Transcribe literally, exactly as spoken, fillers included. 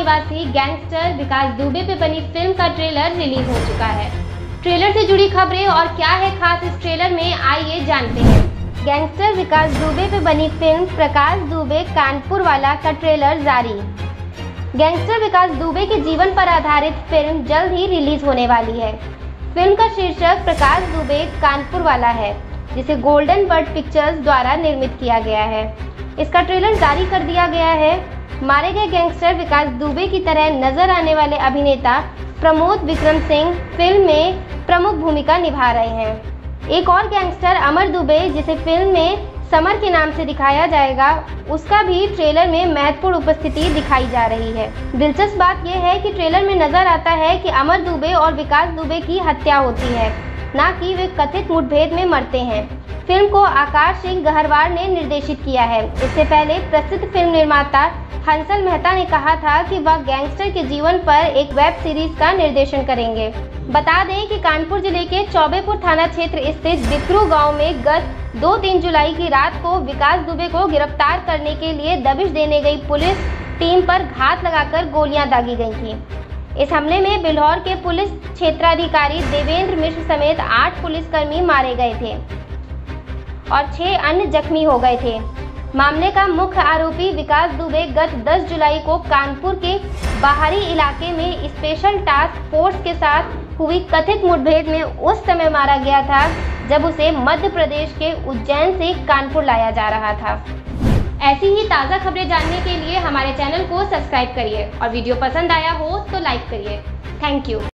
निवासी गैंगस्टर विकास दुबे पे बनी फिल्म का ट्रेलर रिलीज हो चुका है। ट्रेलर से जुड़ी खबरें और क्या है खास इस ट्रेलर में, आइए जानते हैं। गैंगस्टर विकास दुबे पे बनी फिल्म प्रकाश दुबे कानपुर वाला का ट्रेलर जारी। गैंगस्टर विकास दुबे के जीवन पर आधारित फिल्म जल्द ही रिलीज होने वाली है। फिल्म का शीर्षक प्रकाश दुबे कानपुर वाला है, जिसे गोल्डन बर्ड पिक्चर्स द्वारा निर्मित किया गया है। इसका ट्रेलर जारी कर दिया गया है। मारे गए गैंगस्टर विकास दुबे की तरह नजर आने वाले अभिनेता प्रमोद विक्रम सिंह फिल्म में प्रमुख भूमिका निभा रहे हैं। एक और गैंगस्टर अमर दुबे, जिसे फिल्म में समर के नाम से दिखाया जाएगा, उसका भी ट्रेलर में महत्वपूर्ण उपस्थिति दिखाई जा रही है। दिलचस्प बात यह है कि ट्रेलर में नजर आता है कि अमर दुबे और विकास दुबे की हत्या होती है, न कि वे कथित मुठभेड़ में मरते हैं। फिल्म को आकाश सिंह गहरवार ने निर्देशित किया है। इससे पहले प्रसिद्ध फिल्म निर्माता हंसल मेहता ने कहा था कि वह गैंगस्टर के जीवन पर एक वेब सीरीज का निर्देशन करेंगे। बता दें कि कानपुर जिले के चौबेपुर थाना क्षेत्र स्थित बिकरू गांव में गत दो तीन जुलाई की रात को विकास दुबे को गिरफ्तार करने के लिए दबिश देने गई पुलिस टीम पर घात लगाकर गोलियां दागी गई थी। इस हमले में बिल्हौर के पुलिस क्षेत्राधिकारी देवेंद्र मिश्र समेत आठ पुलिसकर्मी मारे गए थे और छह अन्य जख्मी हो गए थे। मामले का मुख्य आरोपी विकास दुबे गत दस जुलाई को कानपुर के बाहरी इलाके में स्पेशल टास्क फोर्स के साथ हुई कथित मुठभेड़ में उस समय मारा गया था जब उसे मध्य प्रदेश के उज्जैन से कानपुर लाया जा रहा था। ऐसी ही ताज़ा खबरें जानने के लिए हमारे चैनल को सब्सक्राइब करिए और वीडियो पसंद आया हो तो लाइक करिए। Thank you.